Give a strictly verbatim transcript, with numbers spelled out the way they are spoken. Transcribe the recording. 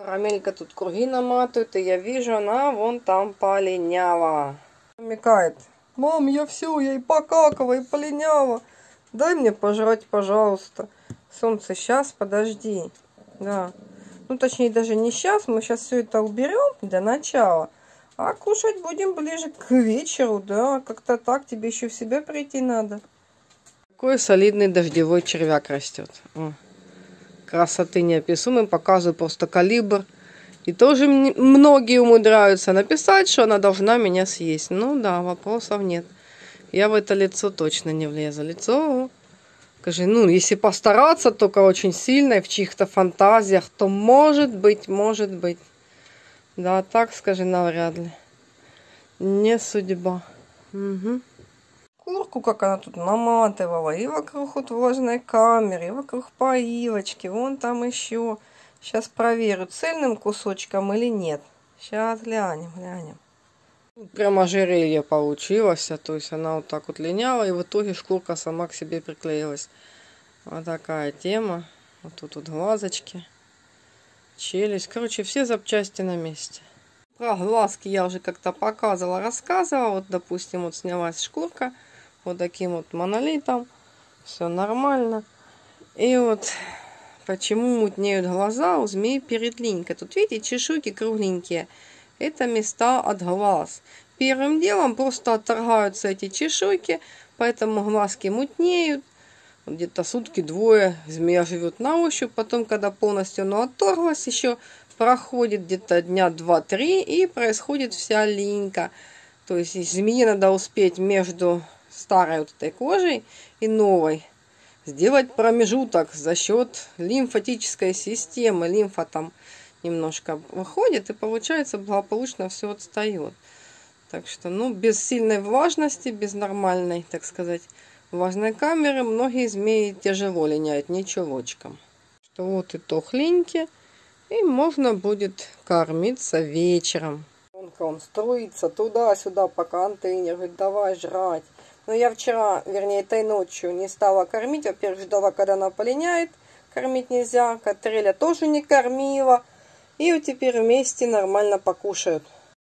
Карамелька тут круги наматывает, и я вижу, она вон там полиняла. Намекает: мам, я все, я и покакала, и полиняла. Дай мне пожрать, пожалуйста. Солнце, сейчас, подожди. Да. Ну, точнее, даже не сейчас. Мы сейчас все это уберем для начала. А кушать будем ближе к вечеру, да. Как-то так, тебе еще в себя прийти надо. Какой солидный дождевой червяк растет. О, красоты неописуемой. Показываю просто калибр. И тоже многие умудряются написать, что она должна меня съесть. Ну да, вопросов нет. Я в это лицо точно не влезу. Лицо, скажи, ну, если постараться, только очень сильно, и в чьих-то фантазиях, то может быть, может быть. Да, так, скажи, навряд ли. Не судьба. Угу. Курку, как она тут наматывала, и вокруг вот влажной камеры, и вокруг поилочки, вон там еще. Сейчас проверю, цельным кусочком или нет. Сейчас глянем, глянем. Прямо ожерелье получилось, то есть она вот так вот линяла, и в итоге шкурка сама к себе приклеилась. Вот такая тема. Вот тут вот глазочки, челюсть. Короче, все запчасти на месте. Про глазки я уже как-то показывала, рассказывала. Вот, допустим, вот снялась шкурка вот таким вот монолитом. Все нормально. И вот почему мутнеют глаза у змеи передлинька. Тут, видите, чешуйки кругленькие. Это места от глаз. Первым делом просто отторгаются эти чешуйки, поэтому глазки мутнеют. Где-то сутки-двое змея живет на ощупь. Потом, когда полностью оно отторглось, еще проходит где-то дня два-три, и происходит вся линька. То есть змее надо успеть между старой вот этой кожей и новой сделать промежуток за счет лимфатической системы. Лимфа там немножко выходит, и получается благополучно все отстает. Так что, ну, без сильной влажности, без нормальной, так сказать, влажной камеры многие змеи тяжело линяют ничегочком. Что вот и тухленькие, и можно будет кормиться вечером. Он, он струится туда-сюда по контейнеру, говорит, давай жрать. Но я вчера, вернее, этой ночью не стала кормить. Во-первых, ждала, когда она полиняет. Кормить нельзя. Катреля тоже не кормила. И вот теперь вместе нормально покушают.